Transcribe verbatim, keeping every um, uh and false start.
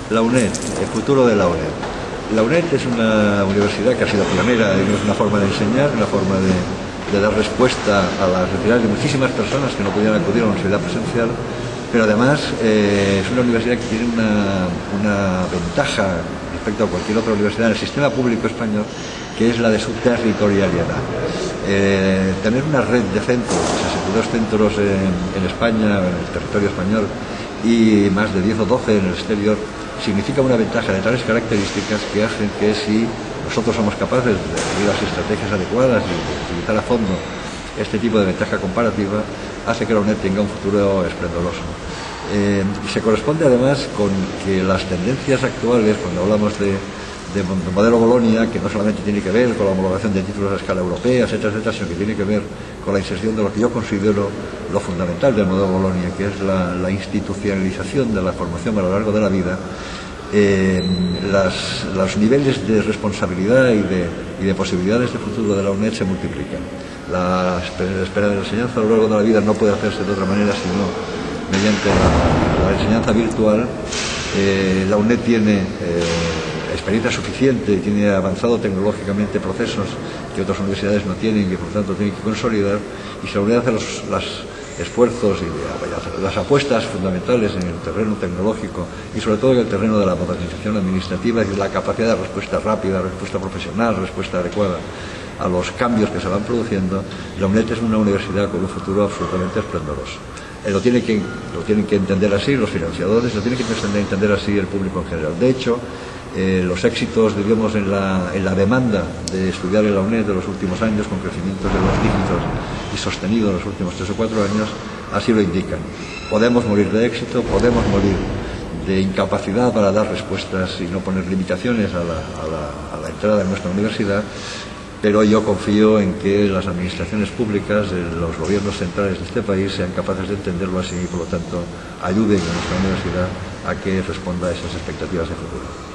La UNED, el futuro de la UNED. La UNED es una universidad que ha sido pionera en una forma de enseñar, una forma de, de dar respuesta a las necesidades de muchísimas personas que no podían acudir a una universidad presencial, pero además eh, es una universidad que tiene una, una ventaja respecto a cualquier otra universidad en el sistema público español, que es la de su territorialidad. Eh, tener una red de centros, sesenta y dos centros en, en España, en el territorio español, y más de diez o doce en el exterior, significa una ventaja de tales características que hacen que si nosotros somos capaces de seguir las estrategias adecuadas y de utilizar a fondo este tipo de ventaja comparativa, hace que la UNED tenga un futuro esplendoroso. Eh, se corresponde además con que las tendencias actuales, cuando hablamos de, de, de modelo Bolonia, que no solamente tiene que ver con la homologación de títulos a escala europea, etcétera, etcétera, sino que tiene que ver con la inserción de lo que yo considero lo fundamental del modelo Bolonia, que es la, la institucionalización de la formación a lo largo de la vida. Eh, las, los niveles de responsabilidad y de, y de posibilidades de futuro de la UNED se multiplican. La espera de la enseñanza a lo largo de la vida no puede hacerse de otra manera sino mediante la, la enseñanza virtual. Eh, la UNED tiene eh, experiencia suficiente y tiene avanzado tecnológicamente procesos que otras universidades no tienen y que por tanto tienen que consolidar, y si la UNED hace los, los esfuerzos y las apuestas fundamentales en el terreno tecnológico y sobre todo en el terreno de la modernización administrativa y de la capacidad de respuesta rápida, respuesta profesional, respuesta adecuada a los cambios que se van produciendo, la UNED es una universidad con un futuro absolutamente esplendoroso. Eh, lo, tiene que, lo tienen que entender así los financiadores, lo tiene que entender así el público en general. De hecho, eh, los éxitos, digamos, en la, en la demanda de estudiar en la UNED de los últimos años, con crecimientos de los dígitos y sostenidos en los últimos tres o cuatro años, así lo indican. Podemos morir de éxito, podemos morir de incapacidad para dar respuestas y no poner limitaciones a la, a la, a la entrada en nuestra universidad, pero yo confío en que las administraciones públicas, los gobiernos centrales de este país sean capaces de entenderlo así y por lo tanto ayuden a nuestra universidad a que responda a esas expectativas de futuro.